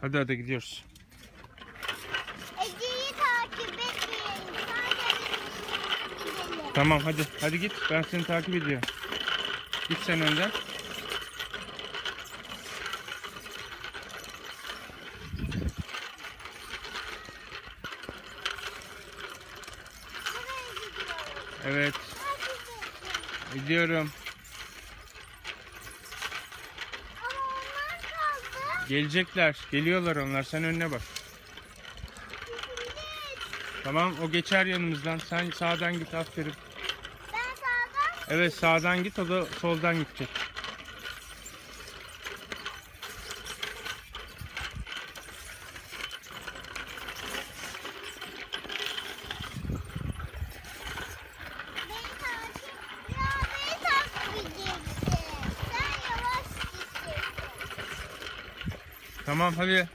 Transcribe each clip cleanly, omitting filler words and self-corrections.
Hadi hadi gidiyoruz. Ece'yi takip etmeyelim. Gidelim. Tamam hadi. Hadi git. Ben seni takip ediyorum. Git sen önden. Nereye gidiyoruz? Evet. Takip et. Gidiyorum. Ama onlar kaldı. Gelecekler. Geliyorlar onlar. Sen önüne bak. Tamam o geçer yanımızdan. Sen sağdan git. Aferin. Ben sağdan. Evet sağdan git. O da soldan gidecek. Beni takip edeceksin. Sen yavaş gideceksin. Tamam hadi.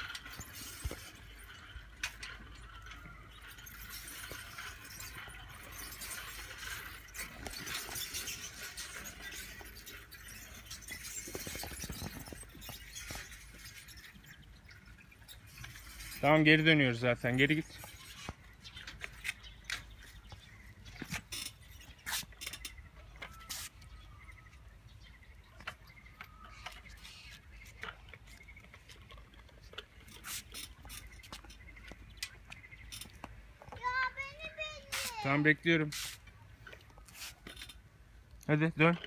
Tamam geri dönüyoruz zaten. Geri git. Ya beni bekle. Tamam bekliyorum. Hadi dön.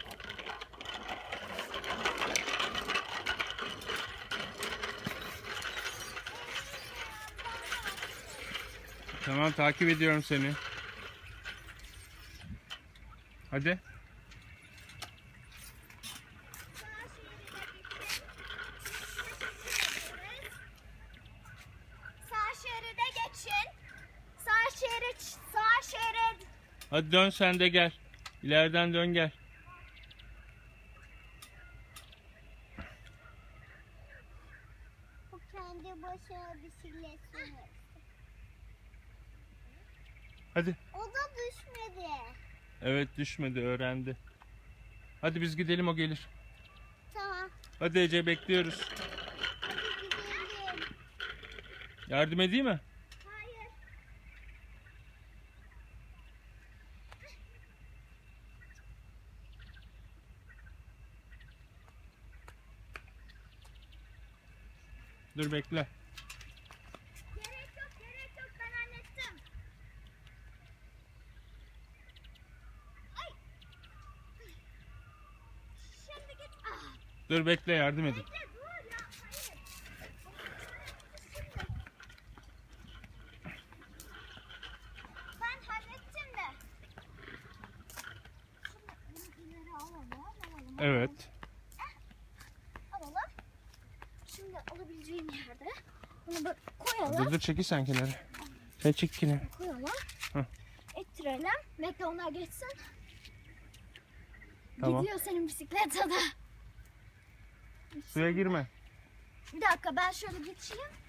Tamam takip ediyorum seni. Hadi. Sağ şeride geçin. Sağ şerit, sağ şerit. Hadi dön sen de gel. İleriden dön gel. O kendi başına bisiklet sürüyor. Hadi. O da düşmedi. Evet düşmedi öğrendi. Hadi biz gidelim o gelir. Tamam. Hadi Ece bekliyoruz. Hadi gidelim. Yardım edeyim mi? Hayır. Dur bekle. Gerek yok, gerek yok. Ben hallettim. Ay. Şimdi git. Ah. Dur bekle yardım edin. Bekle, dur ya. Hayır. Ben hallettim de. Şimdi bunu ileri alalım. Evet. Alalım. Şimdi alabileceğim yerde bunu böyle koyalım. Dur çekil sen kenara. Sen çek kenara. Koyalım. Hı. Ettirelim. Bekle onlar geçsin. Tamam. Gidiyor senin bisiklet da. Suya girme. Bir dakika ben şöyle geçeyim.